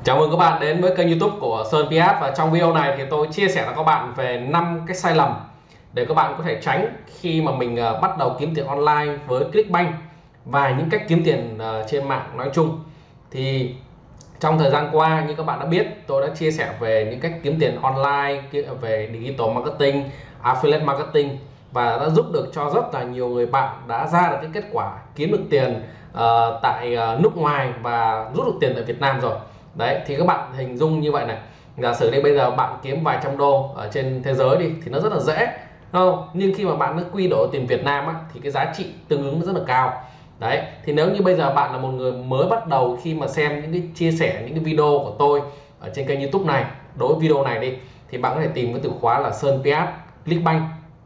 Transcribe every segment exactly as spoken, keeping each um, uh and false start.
Chào mừng các bạn đến với kênh YouTube của Sơn pê ét. Và trong video này thì tôi chia sẻ với các bạn về năm cái sai lầm để các bạn có thể tránh khi mà mình bắt đầu kiếm tiền online với Clickbank và những cách kiếm tiền trên mạng nói chung. Thì trong thời gian qua, như các bạn đã biết, tôi đã chia sẻ về những cách kiếm tiền online, về digital marketing, affiliate marketing, và đã giúp được cho rất là nhiều người bạn đã ra được cái kết quả kiếm được tiền uh, tại uh, nước ngoài và rút được tiền tại Việt Nam rồi. Đấy, thì các bạn hình dung như vậy này, giả sử đây bây giờ bạn kiếm vài trăm đô ở trên thế giới đi thì nó rất là dễ, không? Nhưng khi mà bạn nó quy đổi tiền Việt Nam á, thì cái giá trị tương ứng nó rất là cao. Đấy, thì nếu như bây giờ bạn là một người mới bắt đầu khi mà xem những cái chia sẻ những cái video của tôi ở trên kênh YouTube này, đối với video này đi, thì bạn có thể tìm cái từ khóa là Sơn pê ét Clickbank,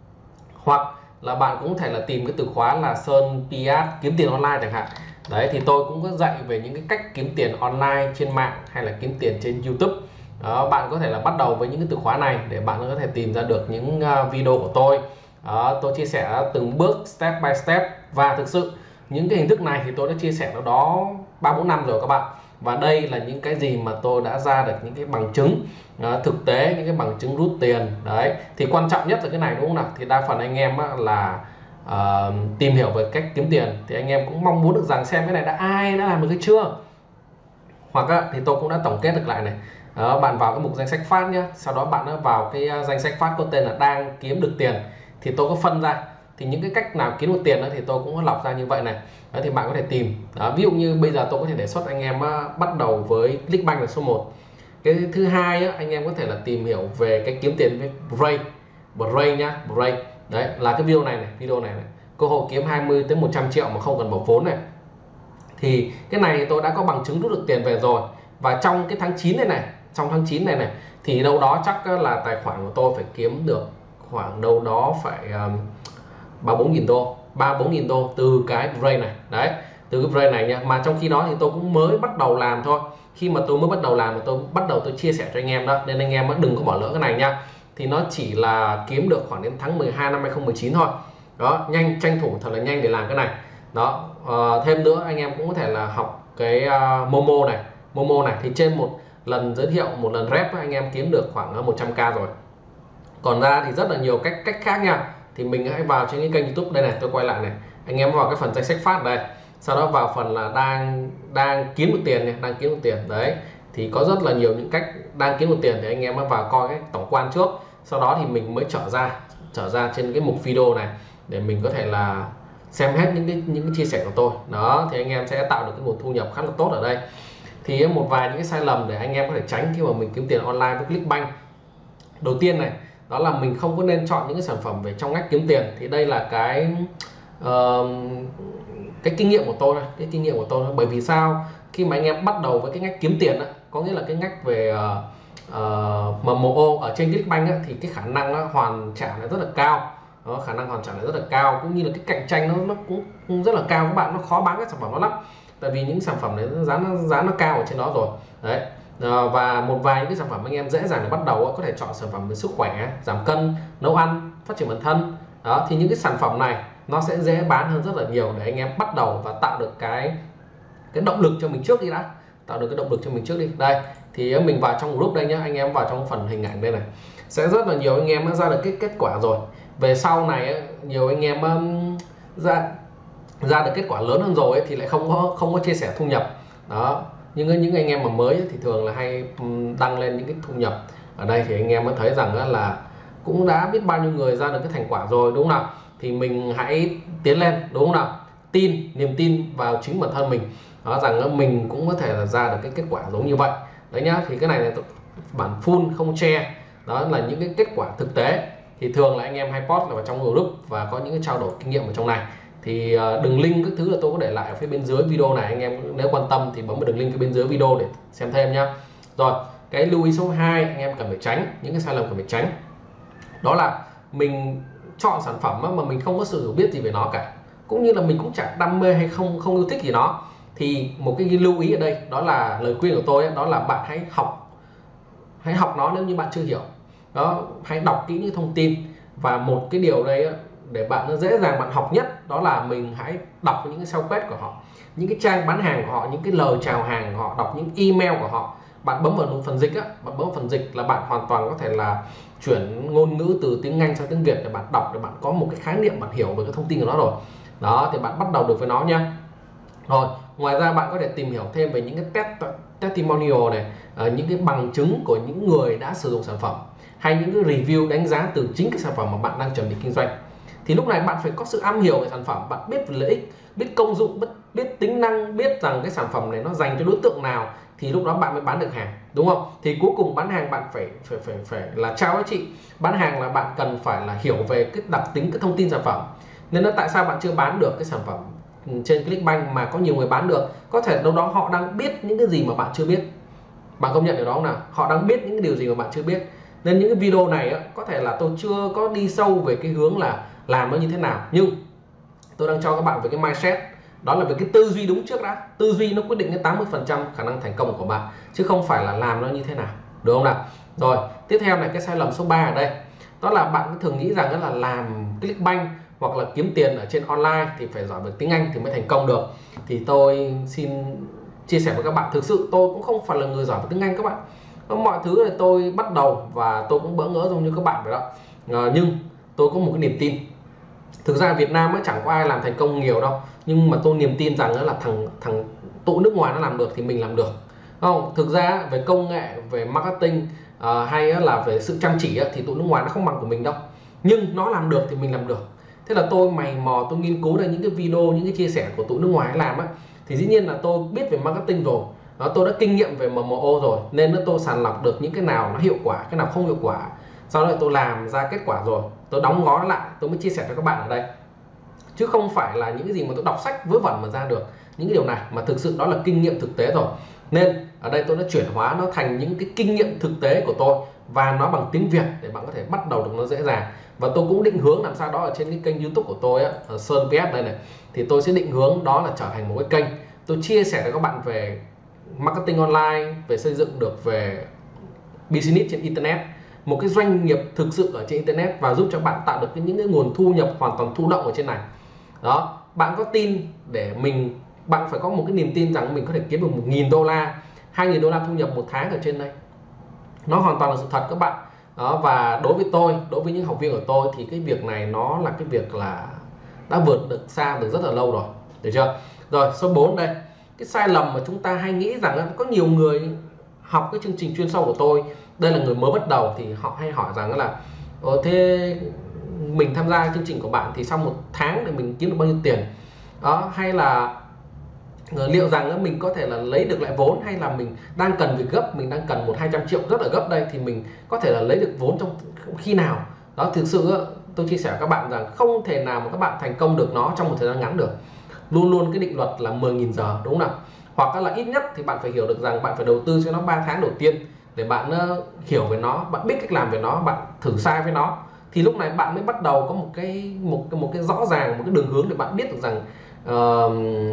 hoặc là bạn cũng có thể là tìm cái từ khóa là Sơn pê ét kiếm tiền online chẳng hạn. Đấy, thì tôi cũng có dạy về những cái cách kiếm tiền online trên mạng hay là kiếm tiền trên YouTube. Đó, bạn có thể là bắt đầu với những cái từ khóa này để bạn có thể tìm ra được những video của tôi. Đó, tôi chia sẻ từng bước step by step, và thực sự những cái hình thức này thì tôi đã chia sẻ nó đó ba bốn năm rồi các bạn. Và đây là những cái gì mà tôi đã ra được những cái bằng chứng đó, thực tế, những cái bằng chứng rút tiền. Đấy, thì quan trọng nhất là cái này, đúng không nào? Thì đa phần anh em á, là uh, tìm hiểu về cách kiếm tiền thì anh em cũng mong muốn được rằng xem cái này đã ai đã làm được cái chưa. Hoặc á, thì tôi cũng đã tổng kết được lại này. Đó, bạn vào cái mục danh sách phát nhé, sau đó bạn đã vào cái danh sách phát có tên là đang kiếm được tiền, thì tôi có phân ra thì những cái cách nào kiếm được tiền đó thì tôi cũng có lọc ra như vậy này. Đó, thì bạn có thể tìm. Đó, ví dụ như bây giờ tôi có thể đề xuất anh em uh, bắt đầu với Clickbank là số một. Cái thứ hai á, anh em có thể là tìm hiểu về cái kiếm tiền với Bray, Bray nhá, Bray. Đấy là cái video này này, video này này, cơ hội kiếm hai mươi tới một trăm triệu mà không cần bỏ vốn này. Thì cái này tôi đã có bằng chứng rút được tiền về rồi. Và trong cái tháng chín này này, trong tháng chín này này thì đâu đó chắc là tài khoản của tôi phải kiếm được khoảng đâu đó phải um, ba bốn nghìn đô, ba bốn nghìn đô từ cái Bray này. Đấy, từ cái Bray này nha. Mà trong khi đó thì tôi cũng mới bắt đầu làm thôi. Khi mà tôi mới bắt đầu làm thì tôi bắt đầu tôi chia sẻ cho anh em đó, nên anh em đừng có bỏ lỡ cái này nha. Thì nó chỉ là kiếm được khoảng đến tháng mười hai năm hai không một chín thôi. Đó, nhanh, tranh thủ thật là nhanh để làm cái này. Đó, uh, thêm nữa anh em cũng có thể là học cái uh, Momo này. Momo này thì trên một lần giới thiệu, một lần rep anh em kiếm được khoảng một trăm k rồi. Còn ra thì rất là nhiều cách cách khác nha. Thì mình hãy vào trên cái kênh YouTube đây này, tôi quay lại này. Anh em vào cái phần danh sách phát đây. Sau đó vào phần là đang đang kiếm được tiền này, đang kiếm được tiền. Đấy, thì có rất là nhiều những cách đang kiếm được tiền, thì anh em vào coi cái tổng quan trước. Sau đó thì mình mới trở ra trở ra trên cái mục video này để mình có thể là xem hết những cái những cái chia sẻ của tôi. Đó, thì anh em sẽ tạo được cái nguồn thu nhập khá là tốt ở đây. Thì một vài những cái sai lầm để anh em có thể tránh khi mà mình kiếm tiền online với Clickbank. Đầu tiên này, đó là mình không có nên chọn những cái sản phẩm về trong ngách kiếm tiền. Thì đây là cái uh, cái kinh nghiệm của tôi này, cái kinh nghiệm của tôi. Bởi vì sao? Khi mà anh em bắt đầu với cái ngách kiếm tiền đó, có nghĩa là cái ngách về uh, uh, em em o ở trên Clickbank á, thì cái khả năng đó, hoàn trả là rất là cao. Đó, khả năng hoàn trả là rất là cao, cũng như là cái cạnh tranh nó nó cũng, cũng rất là cao. Các bạn nó khó bán các sản phẩm đó lắm, tại vì những sản phẩm đấy giá nó giá nó cao ở trên đó rồi. Đấy, à, và một vài những cái sản phẩm anh em dễ dàng để bắt đầu có thể chọn sản phẩm về sức khỏe, giảm cân, nấu ăn, phát triển bản thân. Đó, thì những cái sản phẩm này nó sẽ dễ bán hơn rất là nhiều để anh em bắt đầu và tạo được cái cái động lực cho mình trước đi đã, tạo được cái động lực cho mình trước đi. Đây thì mình vào trong group đây nhá, anh em vào trong phần hình ảnh đây này, sẽ rất là nhiều anh em đã ra được cái kết quả rồi. Về sau này nhiều anh em um, ra ra được kết quả lớn hơn rồi ấy, thì lại không có không có chia sẻ thu nhập. Đó, nhưng những anh em mà mới ấy, thì thường là hay đăng lên những cái thu nhập. Ở đây thì anh em mới thấy rằng là cũng đã biết bao nhiêu người ra được cái thành quả rồi, đúng không nào? Thì mình hãy tiến lên, đúng không nào? Tin, niềm tin vào chính bản thân mình, đó, rằng mình cũng có thể là ra được cái kết quả giống như vậy. Đấy nhá, thì cái này là bản full không che. Đó là những cái kết quả thực tế. Thì thường là anh em hay post là vào trong group và có những cái trao đổi kinh nghiệm ở trong này. Thì đường link các thứ là tôi có để lại ở phía bên dưới video này, anh em nếu quan tâm thì bấm vào đường link phía bên dưới video để xem thêm nhá. Rồi, cái lưu ý số hai anh em cần phải tránh, những cái sai lầm cần phải tránh, đó là mình chọn sản phẩm mà mình không có sự hiểu biết gì về nó cả, cũng như là mình cũng chẳng đam mê hay không không yêu thích gì nó. Thì một cái lưu ý ở đây, đó là lời khuyên của tôi, đó là bạn hãy học hãy học nó nếu như bạn chưa hiểu. Đó, hãy đọc kỹ những thông tin. Và một cái điều đây để bạn nó dễ dàng bạn học nhất, đó là mình hãy đọc những cái sale page của họ, những cái trang bán hàng của họ, những cái lời chào hàng của họ, đọc những email của họ, bạn bấm vào phần dịch á, bạn bấm vào phần dịch là bạn hoàn toàn có thể là chuyển ngôn ngữ từ tiếng Anh sang tiếng Việt để bạn đọc, để bạn có một cái khái niệm, bạn hiểu về cái thông tin của nó rồi. Đó thì bạn bắt đầu được với nó nha. Rồi ngoài ra bạn có thể tìm hiểu thêm về những cái test testimonial này, uh, những cái bằng chứng của những người đã sử dụng sản phẩm, hay những cái review đánh giá từ chính cái sản phẩm mà bạn đang chuẩn bị kinh doanh. Thì lúc này bạn phải có sự am hiểu về sản phẩm, bạn biết về lợi ích, biết công dụng, biết, biết tính năng, biết rằng cái sản phẩm này nó dành cho đối tượng nào, thì lúc đó bạn mới bán được hàng, đúng không? Thì cuối cùng bán hàng bạn phải phải phải phải là trao giá trị. Bán hàng là bạn cần phải là hiểu về cái đặc tính, cái thông tin sản phẩm. Nên là tại sao bạn chưa bán được cái sản phẩm trên Clickbank mà có nhiều người bán được? Có thể đâu đó họ đang biết những cái gì mà bạn chưa biết. Bạn công nhận điều đó không nào? Họ đang biết những cái điều gì mà bạn chưa biết. Nên những cái video này á, có thể là tôi chưa có đi sâu về cái hướng là làm nó như thế nào, nhưng tôi đang cho các bạn về cái mindset, đó là về cái tư duy đúng trước đã. Tư duy nó quyết định đến tám mươi phần trăm khả năng thành công của bạn, chứ không phải là làm nó như thế nào, được không nào? Rồi tiếp theo này, cái sai lầm số ba ở đây, đó là bạn thường nghĩ rằng đó là làm Clickbank hoặc là kiếm tiền ở trên online thì phải giỏi về tiếng Anh thì mới thành công được. Thì tôi xin chia sẻ với các bạn, thực sự tôi cũng không phải là người giỏi về tiếng Anh các bạn. Mọi thứ là tôi bắt đầu và tôi cũng bỡ ngỡ giống như các bạn vậy đó. À, nhưng tôi có một cái niềm tin. Thực ra Việt Nam mới chẳng có ai làm thành công nhiều đâu, nhưng mà tôi niềm tin rằng đó là thằng thằng tụi nước ngoài nó làm được thì mình làm được, không? Thực ra về công nghệ, về marketing uh, hay là về sự chăm chỉ thì tụi nước ngoài nó không bằng của mình đâu, nhưng nó làm được thì mình làm được. Thế là tôi mày mò, tôi nghiên cứu ra những cái video, những cái chia sẻ của tụi nước ngoài làm á, thì dĩ nhiên là tôi biết về marketing rồi, đó, tôi đã kinh nghiệm về em em o rồi, nên nó tôi sàng lọc được những cái nào nó hiệu quả, cái nào không hiệu quả. Sau đó tôi làm ra kết quả rồi, tôi đóng gói lại, tôi mới chia sẻ cho các bạn ở đây, chứ không phải là những cái gì mà tôi đọc sách vớ vẩn mà ra được những cái điều này, mà thực sự đó là kinh nghiệm thực tế rồi. Nên ở đây tôi đã chuyển hóa nó thành những cái kinh nghiệm thực tế của tôi và nó bằng tiếng Việt để bạn có thể bắt đầu được nó dễ dàng. Và tôi cũng định hướng làm sao đó ở trên cái kênh YouTube của tôi á, ở Sơn pê ét đây này, thì tôi sẽ định hướng đó là trở thành một cái kênh tôi chia sẻ cho các bạn về marketing online, về xây dựng được về business trên internet, một cái doanh nghiệp thực sự ở trên internet, và giúp cho bạn tạo được những cái nguồn thu nhập hoàn toàn thụ động ở trên này. Đó, bạn có tin để mình, bạn phải có một cái niềm tin rằng mình có thể kiếm được một nghìn đô la, hai nghìn đô la thu nhập một tháng ở trên đây. Nó hoàn toàn là sự thật các bạn. Đó, và đối với tôi, đối với những học viên của tôi thì cái việc này nó là cái việc là đã vượt được xa được rất là lâu rồi, được chưa? Rồi số bốn đây, cái sai lầm mà chúng ta hay nghĩ rằng có nhiều người học cái chương trình chuyên sâu của tôi, đây là người mới bắt đầu, thì họ hay hỏi rằng là Ồ, thế mình tham gia chương trình của bạn thì sau một tháng thì mình kiếm được bao nhiêu tiền đó, hay là liệu rằng mình có thể là lấy được lại vốn, hay là mình đang cần việc gấp, mình đang cần một hai trăm triệu rất là gấp đây, thì mình có thể là lấy được vốn trong khi nào đó. Thực sự tôi chia sẻ với các bạn rằng không thể nào mà các bạn thành công được nó trong một thời gian ngắn được, luôn luôn cái định luật là mười nghìn giờ, đúng không nào? Hoặc là ít nhất thì bạn phải hiểu được rằng bạn phải đầu tư cho nó ba tháng đầu tiên để bạn uh, hiểu về nó, bạn biết cách làm về nó, bạn thử sai với nó, thì lúc này bạn mới bắt đầu có một cái một một cái rõ ràng, một cái đường hướng để bạn biết được rằng uh,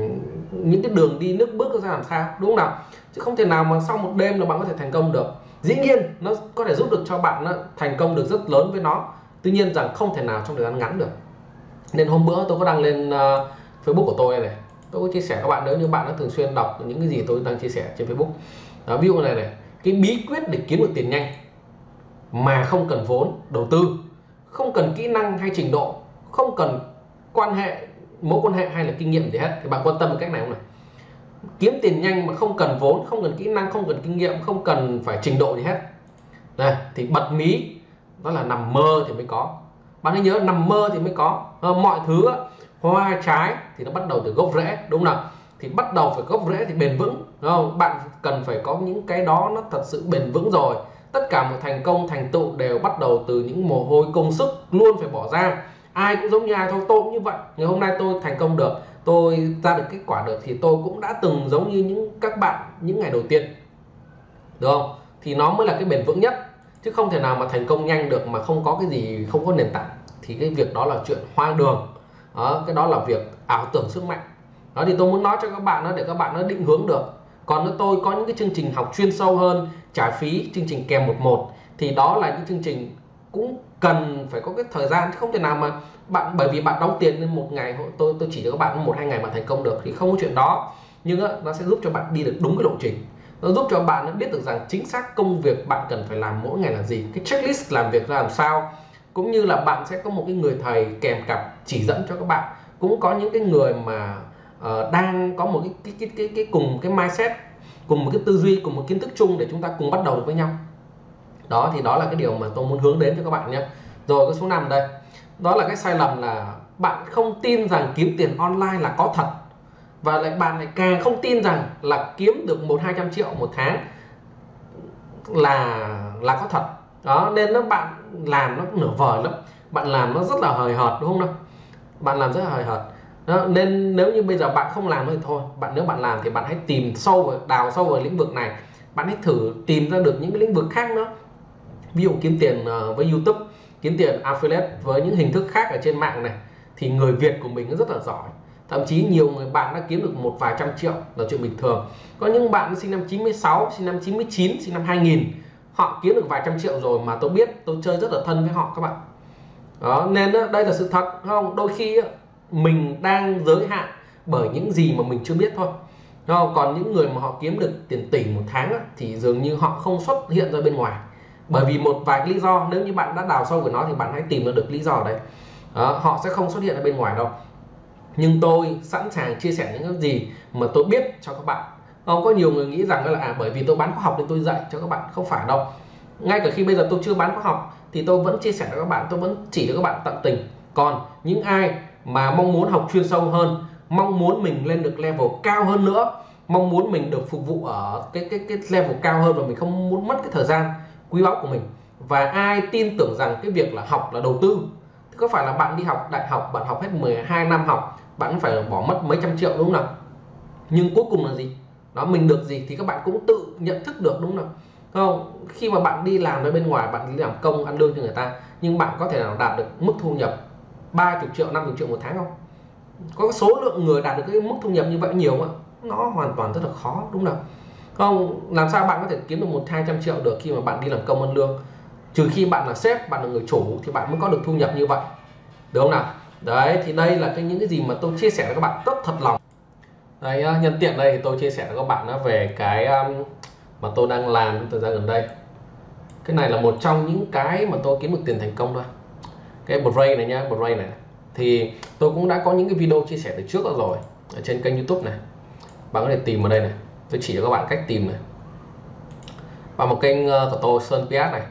những cái đường đi nước bước ra làm sao, đúng không nào? Chứ không thể nào mà sau một đêm là bạn có thể thành công được. Dĩ nhiên nó có thể giúp được cho bạn uh, thành công được rất lớn với nó, tuy nhiên rằng không thể nào trong thời gian ngắn được. Nên hôm bữa tôi có đăng lên uh, Facebook của tôi này, tôi có chia sẻ các bạn, nếu như bạn đã thường xuyên đọc những cái gì tôi đang chia sẻ trên Facebook đó, ví dụ này này, cái bí quyết để kiếm được tiền nhanh mà không cần vốn đầu tư, không cần kỹ năng hay trình độ, không cần quan hệ, mối quan hệ hay là kinh nghiệm gì hết, thì bạn quan tâm đến cách này không này? Kiếm tiền nhanh mà không cần vốn, không cần kỹ năng, không cần kinh nghiệm, không cần phải trình độ gì hết. Đây, thì bật mí, đó là nằm mơ thì mới có. Bạn hãy nhớ, nằm mơ thì mới có. À, mọi thứ hoa trái thì nó bắt đầu từ gốc rễ, đúng không nào? Thì bắt đầu phải gốc rễ thì bền vững, đúng không? Bạn cần phải có những cái đó nó thật sự bền vững rồi. Tất cả một thành công, thành tựu đều bắt đầu từ những mồ hôi công sức luôn phải bỏ ra. Ai cũng giống như ai thôi, tôi cũng như vậy. Ngày hôm nay tôi thành công được, tôi ra được kết quả được, thì tôi cũng đã từng giống như những các bạn những ngày đầu tiên, được không? Thì nó mới là cái bền vững nhất, chứ không thể nào mà thành công nhanh được mà không có cái gì, không có nền tảng, thì cái việc đó là chuyện hoang đường. Đó, cái đó là việc ảo tưởng sức mạnh. Đó, thì tôi muốn nói cho các bạn đó để các bạn nó định hướng được. Còn nếu tôi có những cái chương trình học chuyên sâu hơn, trả phí, chương trình kèm một một, thì đó là những chương trình cũng cần phải có cái thời gian, chứ không thể nào mà bạn bởi vì bạn đóng tiền nên một ngày tôi tôi chỉ cho các bạn một hai ngày mà thành công được, thì không có chuyện đó. Nhưng á, nó sẽ giúp cho bạn đi được đúng cái lộ trình. nó giúp cho bạn nó biết được rằng chính xác công việc bạn cần phải làm mỗi ngày là gì, cái checklist làm việc ra làm sao, cũng như là bạn sẽ có một cái người thầy kèm cặp chỉ dẫn cho các bạn. Cũng có những cái người mà uh, đang có một cái cái, cái cái cái cùng cái mindset, cùng một cái tư duy, cùng một kiến thức chung để chúng ta cùng bắt đầu được với nhau. Đó thì đó là cái điều mà tôi muốn hướng đến cho các bạn nhé. Rồi cái số năm đây, đó là cái sai lầm là bạn không tin rằng kiếm tiền online là có thật, và lại bạn lại càng không tin rằng là kiếm được một hai trăm triệu một tháng là là có thật. Đó nên nó bạn làm nó nửa vời lắm, bạn làm nó rất là hời hợt, đúng không nào? Bạn làm rất là hời hợt. Đó, nên nếu như bây giờ bạn không làm thì thôi, bạn nếu bạn làm thì bạn hãy tìm sâu vào, đào sâu vào lĩnh vực này. Bạn hãy thử tìm ra được những cái lĩnh vực khác nữa, ví dụ kiếm tiền với YouTube, kiếm tiền affiliate với những hình thức khác ở trên mạng này, thì người Việt của mình rất là giỏi. Thậm chí nhiều người bạn đã kiếm được một vài trăm triệu là chuyện bình thường. Có những bạn sinh năm chín mươi sáu, sinh năm chín mươi chín, sinh năm hai nghìn, họ kiếm được vài trăm triệu rồi mà tôi biết, tôi chơi rất là thân với họ các bạn. Đó, nên đây là sự thật, không? Đôi khi mình đang giới hạn bởi những gì mà mình chưa biết thôi. Không? Còn những người mà họ kiếm được tiền tỷ một tháng thì dường như họ không xuất hiện ra bên ngoài, bởi vì một vài cái lý do. Nếu như bạn đã đào sâu với nó thì bạn hãy tìm ra được lý do đấy. Đó, họ sẽ không xuất hiện ở bên ngoài đâu. Nhưng tôi sẵn sàng chia sẻ những cái gì mà tôi biết cho các bạn. Không có nhiều người nghĩ rằng là à, bởi vì tôi bán khóa học nên tôi dạy cho các bạn. Không phải đâu. Ngay cả khi bây giờ tôi chưa bán khóa học thì tôi vẫn chia sẻ cho các bạn, tôi vẫn chỉ cho các bạn tận tình. Còn những ai mà mong muốn học chuyên sâu hơn, mong muốn mình lên được level cao hơn nữa, mong muốn mình được phục vụ ở cái cái cái level cao hơn, và mình không muốn mất cái thời gian quý báu của mình, và ai tin tưởng rằng cái việc là học là đầu tư, thì có phải là bạn đi học đại học, bạn học hết mười hai năm học, bạn phải bỏ mất mấy trăm triệu, đúng không nào? Nhưng cuối cùng là gì? Đó, mình được gì thì các bạn cũng tự nhận thức được, đúng không nào? Không, khi mà bạn đi làm ở bên ngoài, bạn đi làm công ăn lương cho người ta, nhưng bạn có thể nào đạt được mức thu nhập ba mươi triệu, năm mươi triệu một tháng không? Có số lượng người đạt được cái mức thu nhập như vậy nhiều không? Nó hoàn toàn rất là khó, đúng không? Không, làm sao bạn có thể kiếm được một hai trăm triệu được khi mà bạn đi làm công ăn lương? Trừ khi bạn là sếp, bạn là người chủ thì bạn mới có được thu nhập như vậy, được không nào? Đấy, thì đây là cái những cái gì mà tôi chia sẻ với các bạn rất thật lòng. Đấy, nhân tiện đây thì tôi chia sẻ với các bạn về cái mà tôi đang làm trong thời gian gần đây. Cái này là một trong những cái mà tôi kiếm được tiền thành công thôi. Cái Brain này nhá, Brain này thì tôi cũng đã có những cái video chia sẻ từ trước rồi ở trên kênh YouTube này. Bạn có thể tìm ở đây này, tôi chỉ cho các bạn cách tìm này. Vào một kênh của tôi Sơn pê ét này.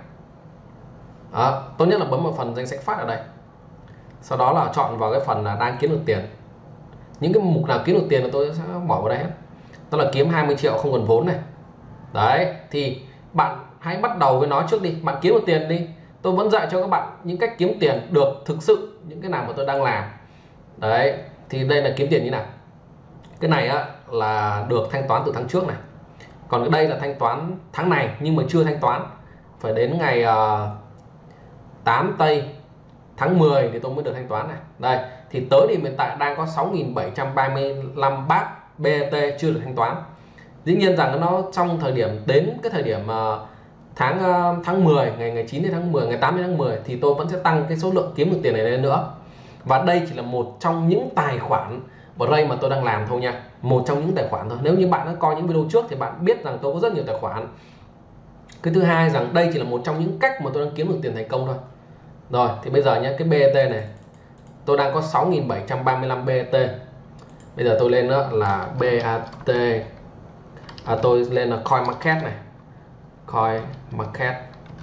Đó, tốt nhất là bấm vào phần danh sách phát ở đây. Sau đó là chọn vào cái phần là đang kiếm được tiền. Những cái mục nào kiếm được tiền là tôi sẽ bỏ vào đây hết. Đó là kiếm hai mươi triệu không cần vốn này. Đấy, thì bạn hãy bắt đầu với nó trước đi, bạn kiếm được tiền đi. Tôi vẫn dạy cho các bạn những cách kiếm tiền được thực sự, những cái nào mà tôi đang làm. Đấy, thì đây là kiếm tiền như nào. Cái này á là được thanh toán từ tháng trước này. Còn cái đây là thanh toán tháng này nhưng mà chưa thanh toán. Phải đến ngày uh, tám tây tháng mười thì tôi mới được thanh toán này. Đây, thì tới thì hiện tại đang có sáu nghìn bảy trăm ba mươi lăm bát bê e tê chưa được thanh toán. Dĩ nhiên rằng nó trong thời điểm đến cái thời điểm uh, tháng uh, tháng mười, ngày ngày chín đến tháng mười, ngày tám đến tháng mười thì tôi vẫn sẽ tăng cái số lượng kiếm được tiền này lên nữa. Và đây chỉ là một trong những tài khoản Brain mà tôi đang làm thôi nha. Một trong những tài khoản thôi. Nếu như bạn đã coi những video trước thì bạn biết rằng tôi có rất nhiều tài khoản. Cái thứ hai rằng đây chỉ là một trong những cách mà tôi đang kiếm được tiền thành công thôi. Rồi, thì bây giờ nhé, cái bê e tê này tôi đang có sáu nghìn bảy trăm ba mươi lăm bê e tê. Bây giờ tôi lên đó là bê a tê, à, tôi lên là Coin Market này, Coin Market,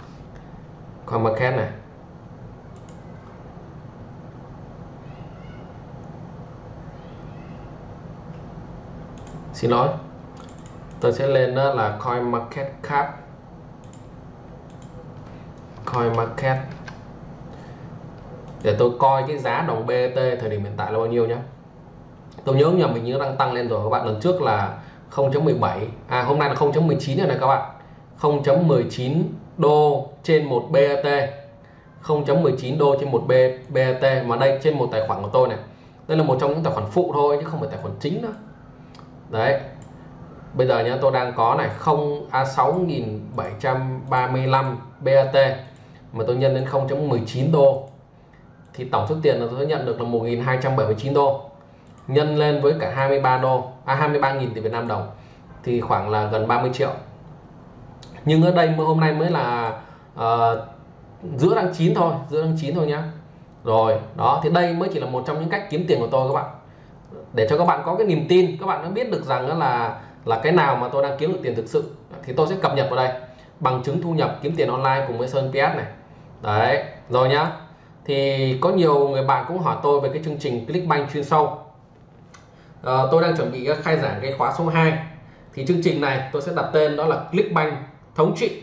Coin Market này. Xin lỗi, tôi sẽ lên đó là Coin Market Cap, Coin Market, để tôi coi cái giá đồng bê e tê thời điểm hiện tại là bao nhiêu nhé. Tôi nhớ nhầm mình như đang tăng lên rồi các bạn. Lần trước là không chấm mười bảy, à hôm nay là không chấm mười chín rồi này các bạn. không chấm mười chín đô trên một bê e tê, không chấm mười chín đô trên một bê e tê, mà đây trên một tài khoản của tôi này. Đây là một trong những tài khoản phụ thôi chứ không phải tài khoản chính nữa. Đấy. Bây giờ nhá, tôi đang có này không a sáu nghìn bảy trăm ba mươi lăm bê e tê mà tôi nhân lên không chấm mười chín đô thì tổng số tiền là tôi nhận được là một nghìn hai trăm bảy mươi chín đô, nhân lên với cả hai mươi ba đô, à hai mươi ba nghìn tiền Việt Nam đồng thì khoảng là gần ba mươi triệu. Nhưng ở đây hôm nay mới là uh, giữa tháng chín thôi, giữa tháng chín thôi nhá. Rồi, đó thì đây mới chỉ là một trong những cách kiếm tiền của tôi các bạn. Để cho các bạn có cái niềm tin, các bạn đã biết được rằng là là cái nào mà tôi đang kiếm được tiền thực sự thì tôi sẽ cập nhật vào đây. Bằng chứng thu nhập kiếm tiền online cùng với Sơn pê ét này. Đấy, rồi nhá. Thì có nhiều người bạn cũng hỏi tôi về cái chương trình Clickbank chuyên sâu. À, tôi đang chuẩn bị khai giảng cái khóa số hai. Thì chương trình này tôi sẽ đặt tên đó là Clickbank thống trị.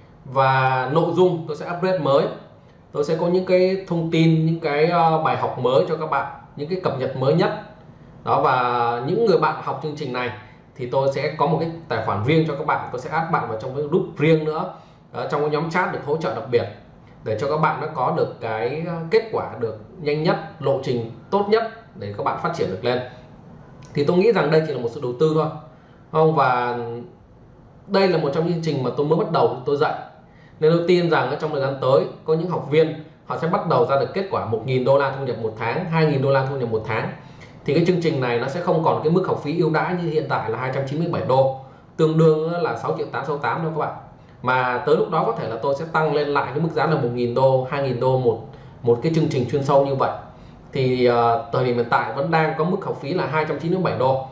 Và nội dung tôi sẽ upgrade mới. Tôi sẽ có những cái thông tin, những cái bài học mới cho các bạn, những cái cập nhật mới nhất. Đó, và những người bạn học chương trình này thì tôi sẽ có một cái tài khoản riêng cho các bạn. Tôi sẽ add bạn vào trong cái group riêng nữa, ở trong cái nhóm chat được hỗ trợ đặc biệt, để cho các bạn nó có được cái kết quả được nhanh nhất, lộ trình tốt nhất để các bạn phát triển được lên. Thì tôi nghĩ rằng đây chỉ là một sự đầu tư thôi, không? Và đây là một trong những chương trình mà tôi mới bắt đầu tôi dạy, nên tôi tin rằng trong thời gian tới có những học viên họ sẽ bắt đầu ra được kết quả một nghìn đô la thu nhập một tháng, hai nghìn đô la thu nhập một tháng. Thì cái chương trình này nó sẽ không còn cái mức học phí ưu đãi như hiện tại là hai trăm chín mươi bảy đô, tương đương là sáu triệu tám trăm sáu mươi tám đâu các bạn. Mà tới lúc đó có thể là tôi sẽ tăng lên lại cái mức giá là một nghìn đô, hai nghìn đô một một cái chương trình chuyên sâu như vậy. Thì uh, thời điểm hiện tại vẫn đang có mức học phí là hai trăm chín mươi bảy đô,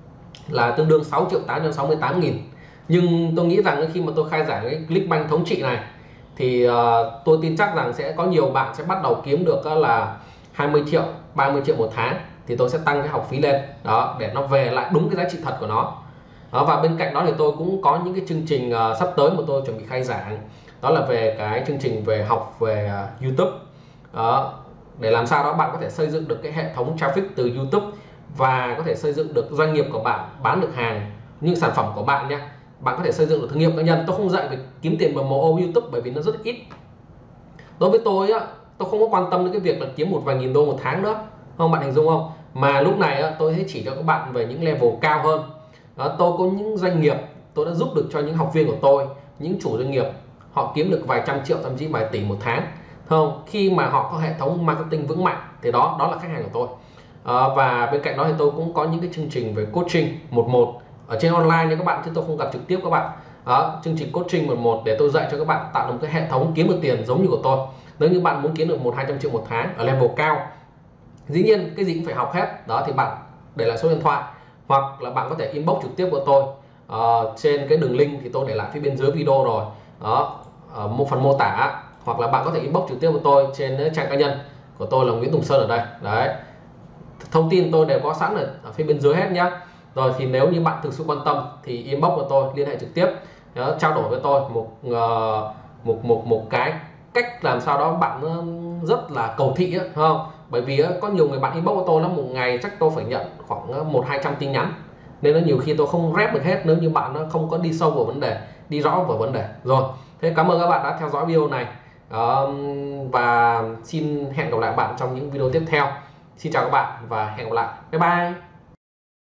là tương đương sáu triệu tám trăm sáu mươi tám nghìn. Nhưng tôi nghĩ rằng khi mà tôi khai giảng cái Clickbank thống trị này thì uh, tôi tin chắc rằng sẽ có nhiều bạn sẽ bắt đầu kiếm được uh, là hai mươi triệu, ba mươi triệu một tháng. Thì tôi sẽ tăng cái học phí lên đó để nó về lại đúng cái giá trị thật của nó. Đó, và bên cạnh đó thì tôi cũng có những cái chương trình uh, sắp tới mà tôi chuẩn bị khai giảng, đó là về cái chương trình về học về uh, YouTube. Đó, để làm sao đó bạn có thể xây dựng được cái hệ thống traffic từ YouTube và có thể xây dựng được doanh nghiệp của bạn, bán được hàng, những sản phẩm của bạn nhé. Bạn có thể xây dựng được thương hiệu cá nhân. Tôi không dạy về kiếm tiền bằng mồ hôi YouTube bởi vì nó rất ít. Đối với tôi á, tôi không có quan tâm đến cái việc là kiếm một vài nghìn đô một tháng nữa, không bạn hình dung không? Mà lúc này á, tôi sẽ chỉ cho các bạn về những level cao hơn. Đó, tôi có những doanh nghiệp tôi đã giúp được cho những học viên của tôi, những chủ doanh nghiệp họ kiếm được vài trăm triệu, thậm chí vài tỷ một tháng, không? Khi mà họ có hệ thống marketing vững mạnh thì đó đó là khách hàng của tôi. À, và bên cạnh đó thì tôi cũng có những cái chương trình về coaching một một ở trên online nha các bạn, chứ tôi không gặp trực tiếp các bạn. Đó, chương trình coaching một một để tôi dạy cho các bạn tạo được một cái hệ thống kiếm được tiền giống như của tôi. Nếu như bạn muốn kiếm được một hai trăm triệu một tháng ở level cao, dĩ nhiên cái gì cũng phải học hết. Đó thì bạn để lại số điện thoại, hoặc là bạn có thể inbox trực tiếp của tôi uh, trên cái đường link thì tôi để lại phía bên dưới video rồi. Đó, ở một phần mô tả, hoặc là bạn có thể inbox trực tiếp của tôi trên trang cá nhân của tôi là Nguyễn Tùng Sơn ở đây. Đấy, thông tin tôi đều có sẵn ở, ở phía bên dưới hết nhá. Rồi thì nếu như bạn thực sự quan tâm thì inbox của tôi, liên hệ trực tiếp. Đó, trao đổi với tôi một uh, một một một cái cách làm sao đó bạn rất là cầu thị ấy, không? Bởi vì có nhiều người bạn inbox của tôi là một ngày chắc tôi phải nhận khoảng một hai trăm tin nhắn, nên nó nhiều khi tôi không rep được hết nếu như bạn nó không có đi sâu vào vấn đề, đi rõ vào vấn đề. Rồi, thế cảm ơn các bạn đã theo dõi video này, uh, và xin hẹn gặp lại bạn trong những video tiếp theo. Xin chào các bạn và hẹn gặp lại. Bye bye.